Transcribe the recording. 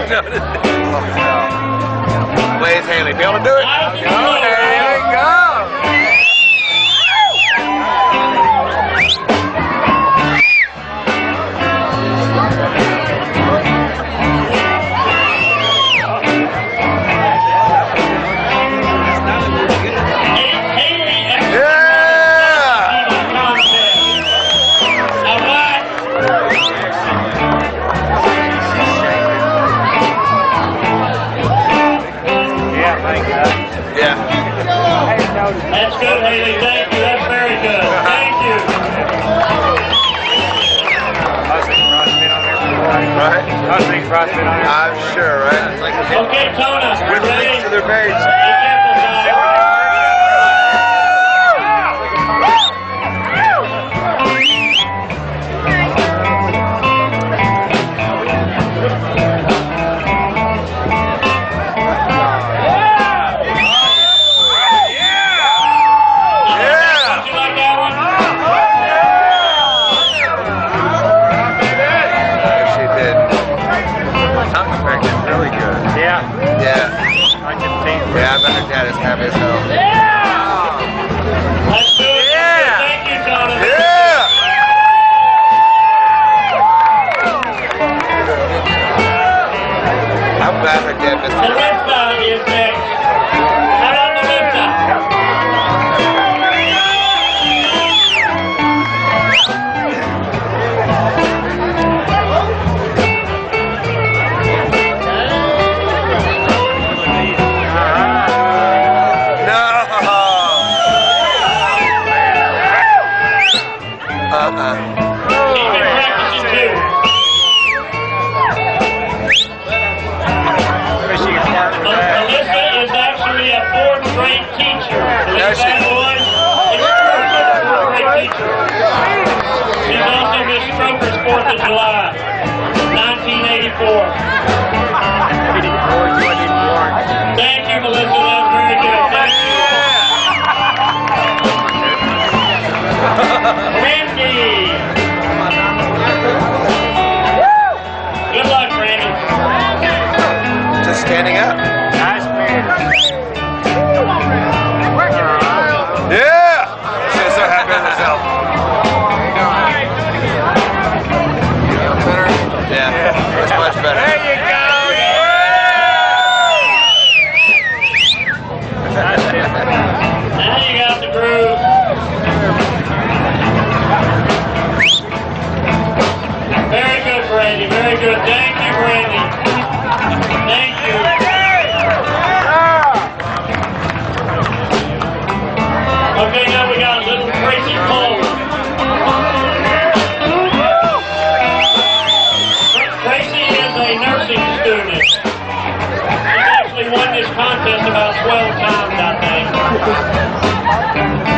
Where's Haley? Be able to do it? Go, Haley, go! That's good, Haley. Thank you. That's very good. Thank you. Right? I'm sure, right? It's like okay, Tona. good links to their page. Be careful, Tona. Yeah, I bet her dad is happy as hell. Yeah! That's good. Yeah! Thank you, Tona. Yeah! I'm glad her dad missed it. Melissa is next. Shout out to Melissa. Melissa is actually a fourth grade teacher. Believe that, boys? She's a fourth grade teacher. She's also Miss Stroker's 4th of July, 1984. Thank you, Melissa. That was very good. Thank you. Randy. Good luck, Randy. Just standing up. Nice man. Yeah! She's so happy with herself. Better? Yeah, that's much better. There you go. Now you got the groove. Very good, Randy. Very good. Thank you, Randy. Thank you. Okay, now we got little Tracy Cole. Tracy is a nursing student. She's actually won this contest about 12 times, I think.